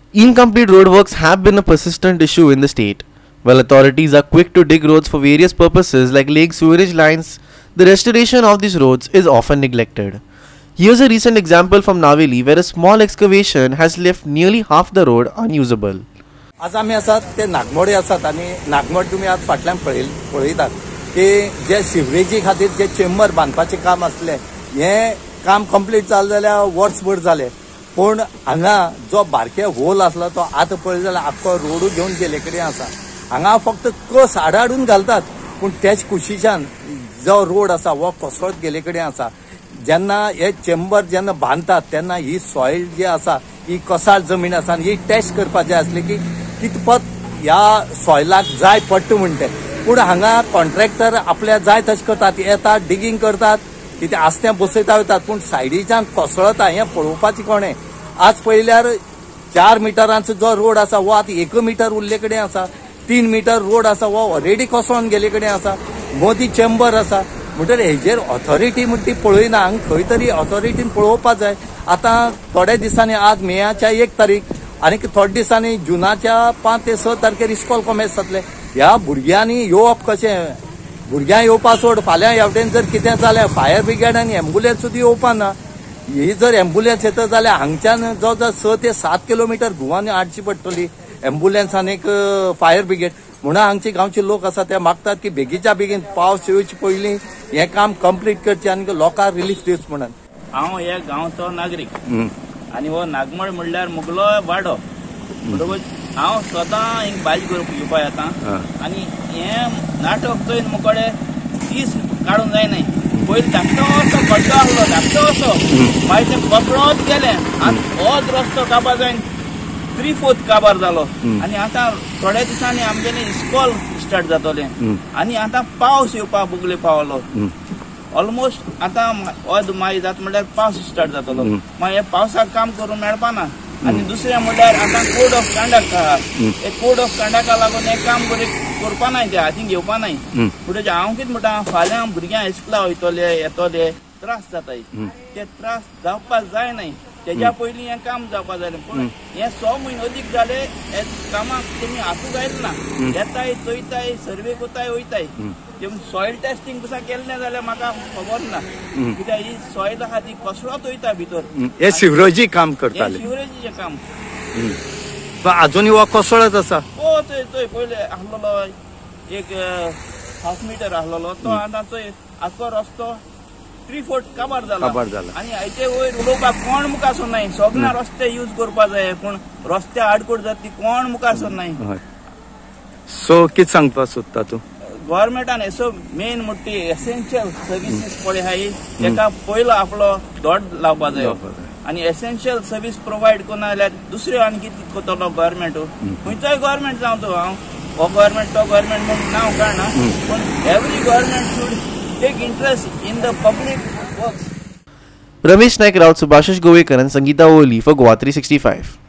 Incomplete roadworks have been a persistent issue in the state. While authorities are quick to dig roads for various purposes like lake sewerage lines, the restoration of these roads is often neglected. Here's a recent example from Naveli where a small excavation has left nearly half the road unusable. आज आम्ही आसात ते नागमोडे आसात आणि नागमोड तुम्ही आज फाटल्यान पळयतात की जे सिवरेजी खातीर जे चेंबर बांदपाचे काम आसले हे काम कंप्लीट जालें जाल्यार वर्सभर जालें पूण हांगा जो बारके होल आसलो तो आतां पळय जाल्यार आख्खो रोड घेवन गेले कडेन आसा हांगा फक्त कस आडाडून घालतात पूण तेच कुशीच्यान जो रोड आसा वो कोसळत गेले कडेन आसा जेन्ना हे चेंबर जेन्ना बांदतात तेन्ना ही सॉयल जी आसा ही कसाळ जमीन आसा आनी ही टेस्ट करपाचें आसलें की कितपत ह्या सॉयलाक जाय पडटा म्हणटे पूण हांगा कॉन्ट्रॅक्टर आपल्या जाय तशें करतात येतात डिगींग करतात कितें आस्त्या बसयता वतात पूण सायडीच्यान कोसळता हें पळोवपाचें कोणें आज पळयल्यार 4 मिटरांचो जो रोड आसा वो आतां 1 मिटर उरले कडेन आसा 3 मिटर रोड आसा वो ऑलरेडी कोसळून गेले कडेन आसा मोदी चेंबर आसा म्हणटकीर हेजेर ऑथॉरिटी म्हणटा ती पळयना हांगा खंय तरी ऑथॉरिटीन पळोवपाक जाय आतां थोड्या दिसांनी आज मेच्या 1 तारीख आनी थोड्या दिसांनी जुनाच्या 5 ते 6 तारखेर इस्कॉल कॉमेर्स जातले ह्या भुरग्यांनी येवप कशें भुरग्यां येवपा सोड फाल्यां हेवटेन जर कितें जालें फायर ब्रिगेड आनी एम्बुलन्स सुद्दां येवपा ना ही जर एम्बुलन्स येता जाल्यार हांगच्यान जो 6 ते 7 किलोमिटर घुंवान हाडची पडटली एम्बुलन्स आनी फायर ब्रिगेड म्हणून हांगचे गांवचे लोक आसा ते मागतात की बेगीच्या बेगीन पावस येवचे पयलीं हें काम कंप्लीट करचें आनी लोकांक रिलीफ दिवचो म्हणून हांव ह्या गांवचो नागरीक आनी हो नागमळ म्हणल्यार मुगलो वाडो बरोबर हांव स्वता हिंग भाजी घेवपा येता आनी हें नाटक चोयन मुकोडे दीस काडूंक जायनाय पयलीं धाकटो असो खड्डो आसलो धाकटो असो मागीर तें पकडत गेलें आनी होच रस्तो काबार जायन 3/4 काबार जालो आनी आतां थोड्या दिसांनी आमगेलें इस्कॉल स्टार्ट जातलें आनी आतां पावस येवपाक बुगले पावलो ऑलमोस्ट आतां वद माय जाता म्हणल्यार पावस स्टार्ट जातलो मागीर हे पावसाक काम करूंक मेळपाना आनी दुसरें म्हणल्यार आतां कोड ऑफ कंडक्ट आहा हे कोड ऑफ कंडक्टा लागून हे काम बरें करपा नाय ते हातीन घेवपा नाय फुडें हांव कितें म्हणटा फाल्यां भुरग्यां इस्कुला वयतले येतले त्रास जाताय ते त्रास जावपाक जायनाय तेज्या पयलीं हें काम जावपा जाय पूण हे 6 म्हयने अदीक जाले हे कामाक तेमी हातूंक गायले ना येताय चोयताय सर्वे कोताय वयताय सॉयल टेस्टिंग कसा केलें ना जाल्यार म्हाका खबर ना कित्याक ही सॉयल आहा ती कोसळत वयता भितर हे सिवरेजी काम करताले सिवरेजीचें काम अजुनूय हो कोसळत आसा हो थंय पयले आसलेलो एक 1/2 मिटर आसलेलो तो आतां थंय आख्खो रस्तो 3/4 काबार जाला आनी हाचे वयर उलोवपाक कोण मुखार सरनाय सगळ्या रस्ते यूज करपा जाय पूण रस्ते आडकोड जाता ती कोण मुखार सरनाय सो कितें सांगपाक सोदता तूं गव्हर्मेंटान एसो मेन मोठी एसेन्शियल सर्विसीस पळय आहाय तेका पयलो आपलो दोड लावपा जाय आनी एसेन्शियल सर्वीस प्रोवायड करना जाल्यार दुसरे आनी कितें करतलो गव्हर्मेंट खंयचोय गव्हर्मेंट जावं तो हांव हो गव्हर्मेंट तो गव्हर्मेंट म्हणून नांव काडना पूण every government should take interest in the public works. Ramesh Nayak Raut, Subhashish Gowekar and Sangeeta Ohli for Goa 365.